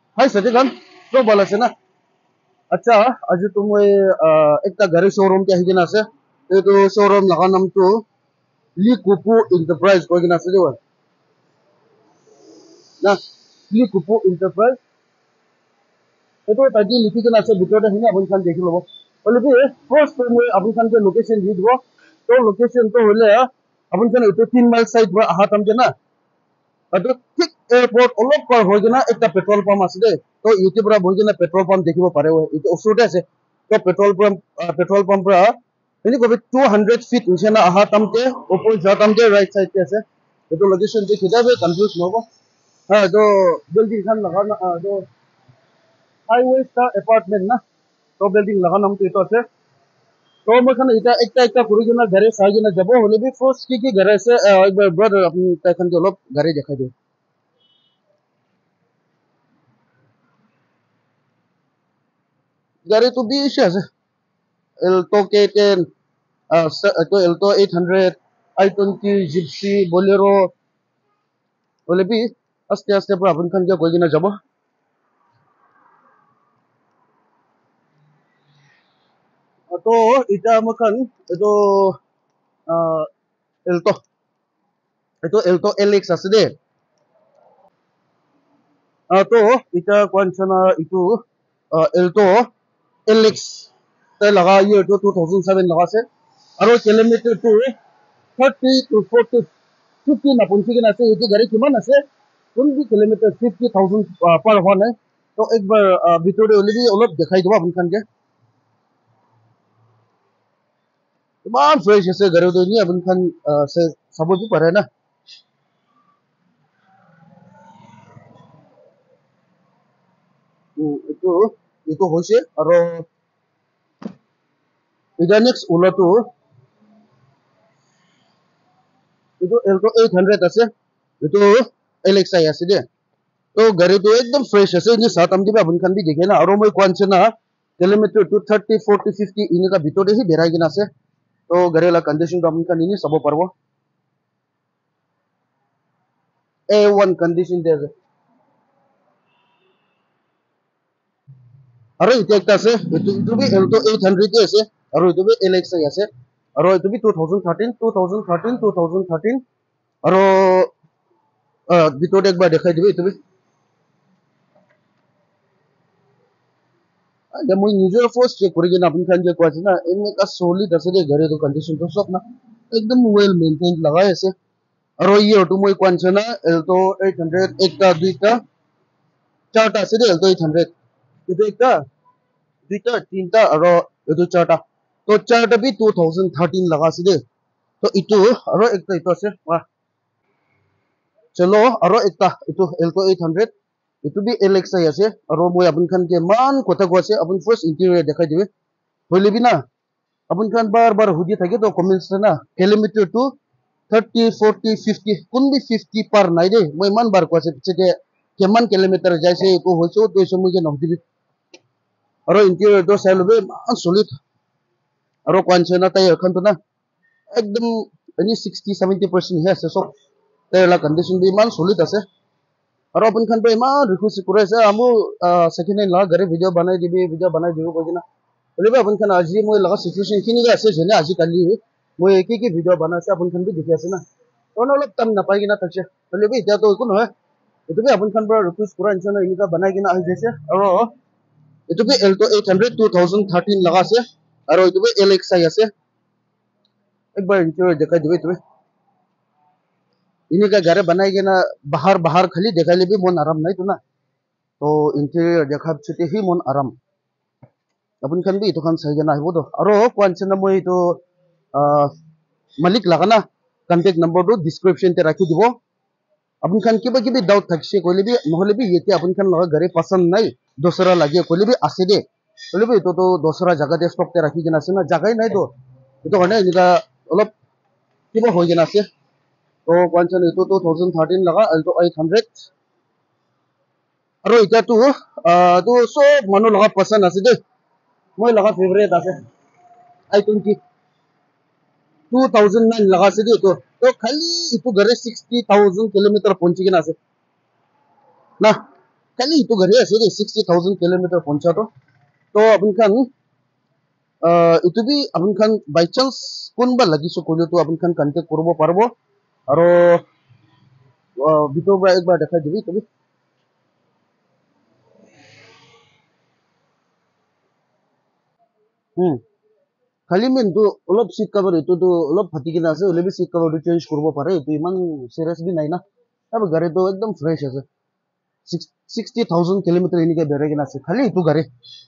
Hi Satikan, so bola se na. अच्छा आज तुम एक गाड़ी शोरूम के हिगिन आसे ये तो शोरूम लगा नाम तो ली कुपू इंटरप्राइज को हिगिन आसे जो ना ली कुपू इंटरप्राइज ये तो ताकि लिखी के नासे बिटोर है ना अपन खान देख लो बोले भी फर्स्ट टाइम में अपन खान के लोकेशन दी दो तो लोकेशन तो होले अपन खान तो 3 माइल साइड पर हाथ हम के ना तो ठीक एयरपोर्ट अलग पर हो गया ना एक पेट्रोल पंप आसे दे तो इति पूरा बोल के ना पेट्रोल पंप देखिबो पारे हो इति ओसुटे আছে तो पेट्रोल पंप रा ini ko 200 feet unse na aha tamte opor ja tamte right side te ase to location je khida be confuse no ho ha to building khan laga na to highway star apartment na to building laga nam to ase to mo khan eta kuri gina gare sa gina jabo hole bi first ki gare ase ekbar brother apni ta khan ke olop gare dekhai de gare to bi ise ase Elto K10 ito Elto 800 i20 Gypsy Bolero बोले भी आस्ते आस्ते पर अपन खान क्या कोई ना जब तो इटा मखन एल्टो एल्टो एलेक्स आसे दे तो इटा कौन सा ना इटू एल्टो एलेक्स ते लगा ये तो 2007 लगा से और किलोमीटर टू 30 to 40 50 ना पुंची के ना से ये गाड़ी किमान ना से 20 किलोमीटर 50,000 पर हॉर्न है तो एक बार भितरे ओले भी ओलप दिखाई दो अपन खान के तमाम फ्रेश ऐसे गाड़ी तो नहीं अपन खान से सब भी पर है ना itu itu hoise aro ida next ulo to itu Elto 800 ase itu LXi ase de to gari to ekdam fresh ase ni सात amdi ba bun khan bi dekhe na aro moi kwan se na kilometer to 30 40 50 ini ka bitore hi berai gina ase to gari la condition ba bun khan ini sabo parbo A1 condition de aro itu ekta ase itu bi Elto 800 de ase aro itu bi LXi ase aro itu bi 2013 aro bitore ekbar dekhai dibe itu bi ya moi নিজৰ first check কৰি কিনে আপুনি খান যে কোৱাছে না এনেকা solid আছে দে ঘৰে তো কন্ডিশন তো সব না একদম ওয়েল মেইনটেইন লগাই আছে আৰু ই অটো মই কোৱাছে না এলটো 800 একটা দুইটা চারটা আছে দে এলটো 800 ಇದು একটা দুইটা তিনটা আৰু ಇದು চারটা তো চারটা বি 2013 লগা আছে দে তো ইটো আৰু একটা ইটো আছে বাহ চলো আৰু একটা ইটো এলটো 800 itu bi LXi ase aro moi apun khan ke man kotha ko ase apun first interior dekhai dibe hoile bi na apun khan bar hudi thake to comments na kilometer to 30 40 50 kun bi 50 par nai de moi man bar ko ase piche ke keman kilometer jaise ko hoiso to so moi ke nok dibi aro interior do sai lobe man solid aro kwanche na tai khan to na ekdam ani 60 70% he ase so tai la condition bi man solid ase और अपन खान पे इमान request करे से हमु second hand ला घरे video बनाई दिबो कोइना बोले अपन खान आज ही मोय लगा सिचुएशन खिनि गा से जने आज काली मोय एक एक वीडियो बना से अपन खान भी दिखे आसे ना तो न लोग तम न पाई ना तचे बोले भी इता तो कोन है इतो भी अपन खान पर रिक्वेस्ट करा इनसे इनका बनाई के ना आज जैसे और इतो भी Elto 800 2013 लगा से और इतो भी LXi आसे एक बार इंटीरियर देखा दिबे तो इन्हीं का घर बनाई के ना बाहर बाहर खाली देखा ले भी मन आराम नहीं तो ना तो इंटीरियर देखा छुटे ही मन आराम अपन खान भी तो खान सही ना है वो तो अरो कौन से ना मोई तो मालिक लगा ना कांटेक्ट नंबर तो डिस्क्रिप्शन ते रखी दिबो अपन खान की भी डाउट थकसे कोले भी নহले भी ये अपन खान लगा घरे पसंद नहीं दूसरा लगे कोले भी आसे दे कोले भी तो दूसरा जगह दे स्टॉक ते रखी के ना से ना जगह नहीं तो हने इनका অলপ কিবা হৈ গেনা আছে तो कौन सा नहीं तो 2013 लगा Elto 800 और इटा तो सब मानो लगा पसंद आसे दे मोय लगा फेवरेट आसे i20 2009 लगा से दे तो खाली इतो घरे 60,000 किलोमीटर पहुंची के ना से ना खाली itu gari ase de 60,000 kilometer poncha to apun khan itu bi apun khan by chance kunba lagiso kole to apun khan contact korbo parbo aro bitor ba ekbar dekhai dibi তুমি খালি man তো অলপ seat cover এটো তো অলপ ফাটি কিনা আছে হলে বি সিট কভার চেঞ্জ করব পারে তো ইমান সিরিয়াস বি নাই না अब गाड़ी तो एकदम फ्रेश है 60,000 किलोमीटर इनके बेरे किना আছে খালি itu गाड़ी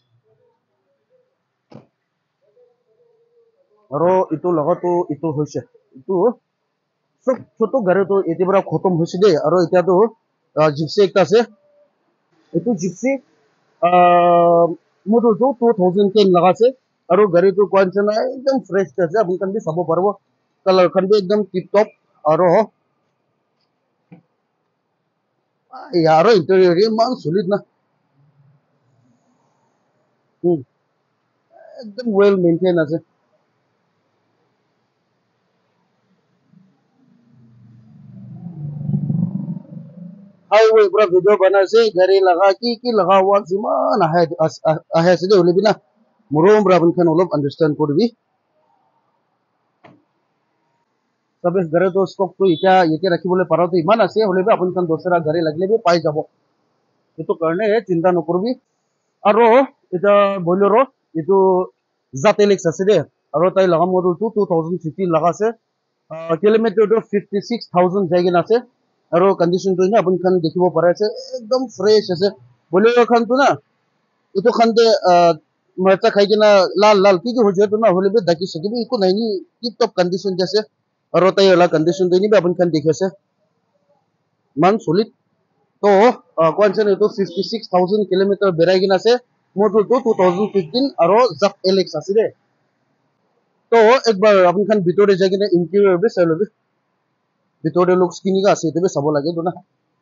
আৰু itu লগতো itu হৈছে itu সব ছোট গাড়ী তো এতিয়া পৰা খতম হৈছে দে আৰু এতিয়া তো জিপসি একটা আছে itu জিপসি মডেল তো 2010 লাগাছে আৰু গাড়ী তো কোৱানছনা একদম ফ্ৰেছ আছে আপুনি কান চাব পাৰিব কালাৰ খান বি একদম টিপ টপ আৰু यार इंटीरियर इमान सॉलिड ना एकदम वेल मेंटेन আছে हाईवे पूरा वीडियो बनासे गाड़ी लगा की लगा हुआ जिमान आहे से होले बिना मुरोम ब्राबन खान অলপ আন্ডারস্ট্যান্ড করবি তবে গাড়ি তো স্টক তো এতিয়া রাখিবলে পারা তো ইমান আছে হলে বি আপন খান দোসরা গাড়ি লাগলে বি পাই যাব এটো কারণে চিন্তা নকরবি আৰু এটা বলেৰো এটো জাতেলেক্স আছে দে আৰু তাই লগা মডেল 2015 লগা আছে কিলোমিটাৰ তো 56,000 জায়গা আছে আৰু কন্ডিশন তো আপুনি খান দেখিব পাৰে আছে একদম ফ্ৰেছ আছে বলেৰো খান তো না এটো খান দে মৰচা খাই কিনা লাল লাল কি হৈ যায় তো না হলে বি দাকি সকিবি একো নাই নি টিপ টপ কন্ডিশন আছে আৰু তাই ওলা কন্ডিশন তো নি আপুনি খান দেখি আছে মান সলিড तो कौन से तो 56,000 किलोमीटर बेराइगिन আছে मोटर तो 2015 और जफ एलेक्स আছে दे तो एक बार अपन खान ভিতরে যাই কিনে ইন্টেরিয়র বে চাই লবি ভিতরে লুকস কিনিকা আছে তো চাব লাগে তো না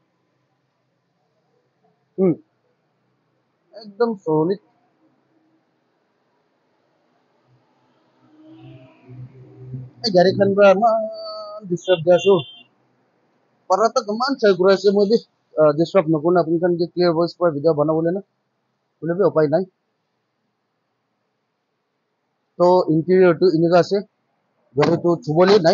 একদম সলিড এই গাড়ি খান বা ডিস্টার্ব দিয়াছো পারাটা কমান চাই ঘুরাইছে মই বি ডিস্টার্ব নকৰো আপুনি খান যে ক্লিয়াৰ ভয়েস পৰা ভিডিও বনাবলে না বলে বি উপায় নাই তো ইন্টেরিয়র তো ইনিকা আছে গাড়ি তো ছুবলে নাই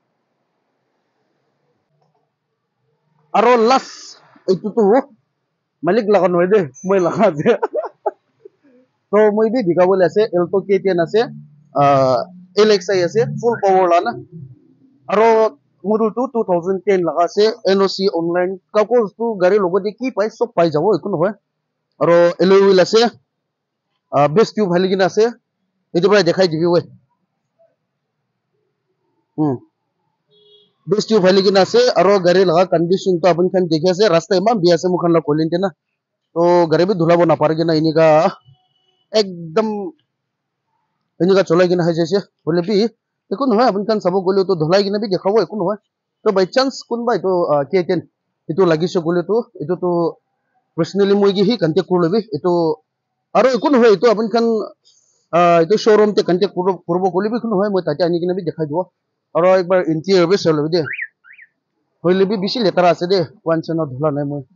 আৰু লাস্ট এইটো তো মালিক লাগা নহয় দে মই লাগা আছে তো মই বি দিখাবলে আছে এলটো কেটিএন আছে এলএক্সআই আছে ফুল পাৱাৰ লানা আৰু মডেল তো 2010 লাগা আছে এনওসি অনলাইন কাগজ তো গাড়ি লগতে কি পাই সব পাই যাব একো নহয় আৰু এলই হুইল আছে বেস টিউব হালি কিনা আছে এটো প্ৰায় দেখাই দিবি ওই বেস টিউব হালি কিনা আছে আৰু গাড়ি লাগা কন্ডিশন তো আপুনি খান দেখি আছে ৰাস্তা ইমান বিয়া আছে মুখান লা কলিনতে না তো গাড়ি বি ধুলাব নাপারে কিনা ইনিকা একদম এনেকা চলাই কিনা হৈ যাইছে বলে বি একো নহয় আপুনি খান চাব গলে তো ধলাই কিনা বি দেখাব একো নহয় তো বাই চান্স কোনবা এটো কেটেন এটো লাগিছে গলে তো এটো তো পার্সোনালি মই গি কন্টাক্ট কৰি লবি এটো আৰু একো নহয় এটো আপুনি খান এটো শোরুম তে কন্টাক্ট করব গলে বি একো নহয় মই তাতে আনি কিনা বি দেখাই দিব আৰু একবাৰ ইন্টেরিয়র বি চাই লবি দে হইলে বি বেশি লেতারা আছে দে ওয়ান সেনা ধুলা নাই মই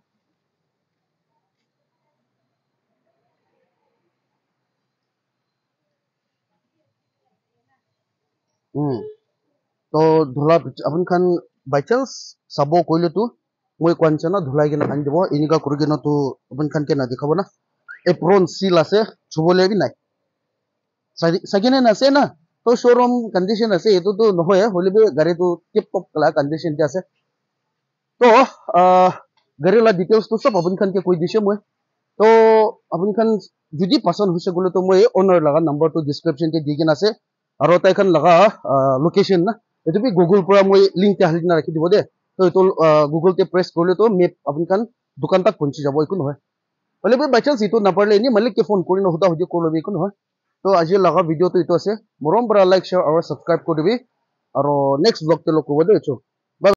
तो धुला अपन खान बाय चांस सबो कोइले तो মই কোয়ানছনা ধুলাই কিনা আনি দিব ইনিকা কৰি কিনা তো अपन খান কে না দেখাব না এপ্রন সিল আছে ছুবলে বি নাই সাইকেনে আছে না তো শোরুম কন্ডিশন আছে এটো তো নহয় হলে বি গাড়ি তো টিপ টপ কলা কন্ডিশন তে আছে তো গাড়ি লা ডিটেইলস তো সব अपन খান কে কই দিছে মই তো अपन খান যদি পছন্দ হৈছে গলে তো মই ওনার লাগা নাম্বার তো ডেসক্রিপশন তে দি কিনা আছে আৰু তাই খান লাগা লোকেশন না এটো বি গুগল পৰা মই লিংক তে হালি না ৰাখি দিব দে তো এটো গুগল তে প্রেস করলে তো মেপ अपन খান দোকান তক পৌঁছি যাব একো নহয় বলে বি বাই চান্স ইটো নাপারলে এনে মালিক কে ফোন কৰি নহতা হদি কৰলবি একো নহয় তো আজি লাগা ভিডিও তো ইটো আছে মৰম পৰা লাইক শেয়ার আৰু সাবস্ক্রাইব কৰিবি আৰু নেক্সট ব্লগ তে লগ কৰিব দে